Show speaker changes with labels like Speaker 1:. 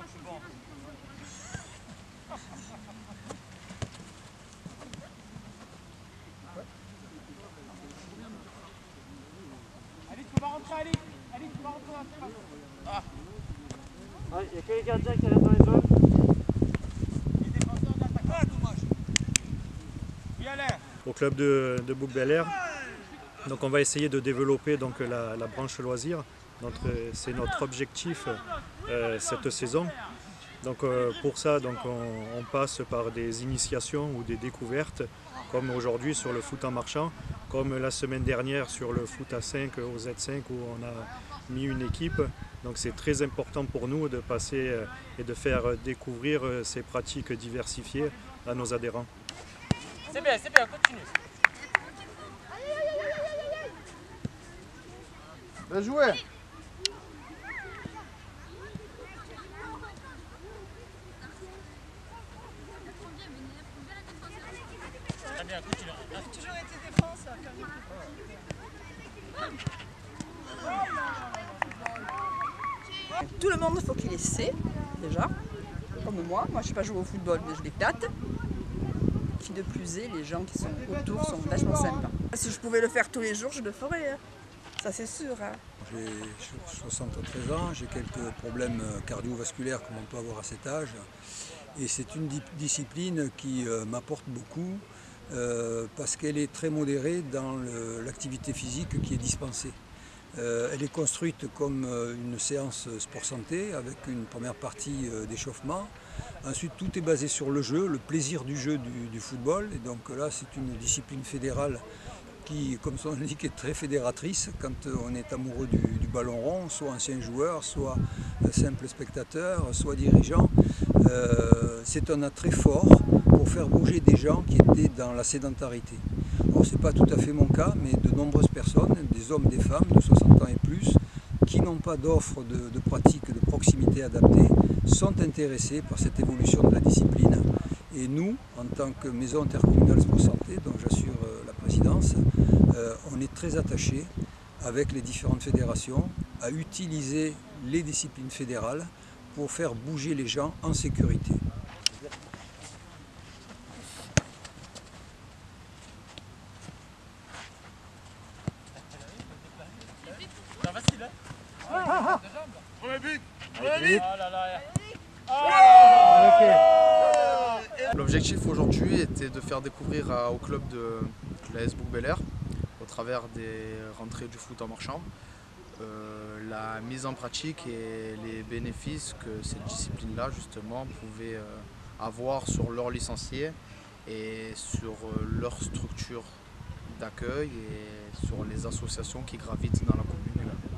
Speaker 1: Allez, tu vas rentrer, allez. Allez, tu vas rentrer dans la surface. Ah.
Speaker 2: Ouais, il y a que les gardiens qui restent dans les zones.
Speaker 1: Les défenseurs d'attaque. Ah, dommage. Oui, Alain.
Speaker 3: Au club de Bouc-Bel-Air. Donc on va essayer de développer donc, la branche loisirs. C'est notre objectif cette saison. Donc, pour ça, donc, on passe par des initiations ou des découvertes, comme aujourd'hui sur le foot en marchant, comme la semaine dernière sur le foot à 5 au Z5 où on a mis une équipe. Donc c'est très important pour nous de passer et de faire découvrir ces pratiques diversifiées à nos adhérents.
Speaker 1: C'est bien, continue.
Speaker 4: Bien joué.
Speaker 1: Très bien, continue.
Speaker 5: Toujours été défenseur. Tout le monde, il faut qu'il essaie, déjà. Comme moi je ne sais pas jouer au football, mais je l'éclate. Qui de plus est, les gens qui sont autour sont vachement sympas. Si je pouvais le faire tous les jours, je le ferais. Hein. Ça c'est sûr. Hein.
Speaker 6: J'ai 73 ans, j'ai quelques problèmes cardiovasculaires comme on peut avoir à cet âge. Et c'est une discipline qui m'apporte beaucoup parce qu'elle est très modérée dans l'activité physique qui est dispensée. Elle est construite comme une séance sport santé avec une première partie d'échauffement. Ensuite, tout est basé sur le jeu, le plaisir du jeu du football. Et donc là, c'est une discipline fédérale qui, comme son nom l'indique, est très fédératrice quand on est amoureux du ballon rond, soit ancien joueur, soit simple spectateur, soit dirigeant. C'est un attrait fort pour faire bouger des gens qui étaient dans la sédentarité. Alors, ce n'est pas tout à fait mon cas, mais de nombreuses personnes, des hommes, des femmes de 60 ans et plus, qui n'ont pas d'offre de pratique de proximité adaptée, sont intéressés par cette évolution de la discipline. Et nous, en tant que maison intercommunale sport santé, dont j'assure la présidence, on est très attachés avec les différentes fédérations à utiliser les disciplines fédérales pour faire bouger les gens en sécurité.
Speaker 1: C'est facile, hein? Premier but!
Speaker 7: L'objectif aujourd'hui était de faire découvrir au club de l'AS Bouc-Bel-Air, au travers des rentrées du foot en marchand, la mise en pratique et les bénéfices que cette discipline-là justement pouvait avoir sur leurs licenciés et sur leur structure d'accueil et sur les associations qui gravitent dans la commune.